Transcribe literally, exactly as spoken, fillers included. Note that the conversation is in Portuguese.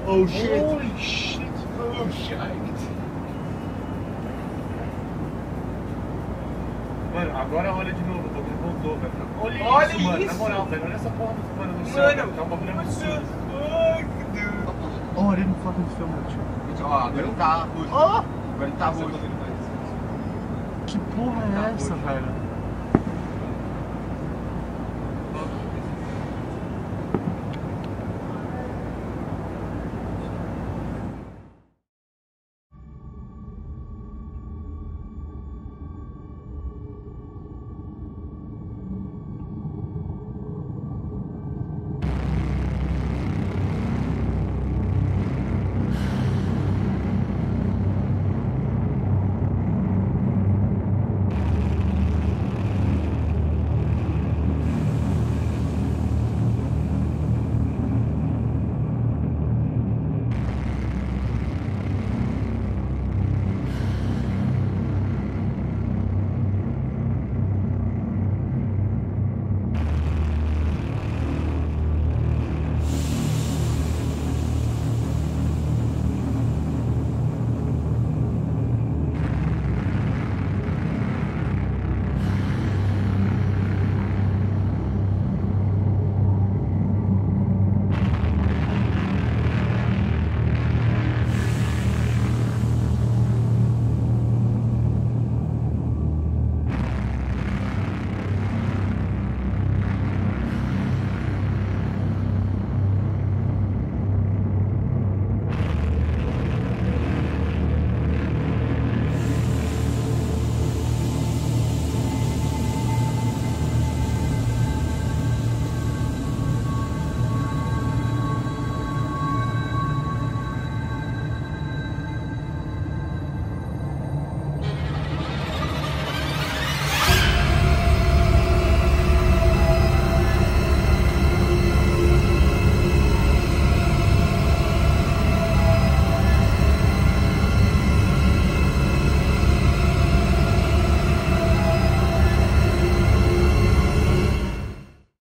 Oh shit. Holy shit. Oh shit. Mano, agora olha de novo, o bagulho voltou, velho. Olha, Olha isso, mano. isso. Na moral, velho. Olha essa porra do mano no céu. Mano, Tá um bagulho what the absurdo. fuck, dude? Oh, ele não fucking filma, tio. Ó, agora ele tá roxo. Oh! Agora ele tá roxo. Que porra é essa, velho?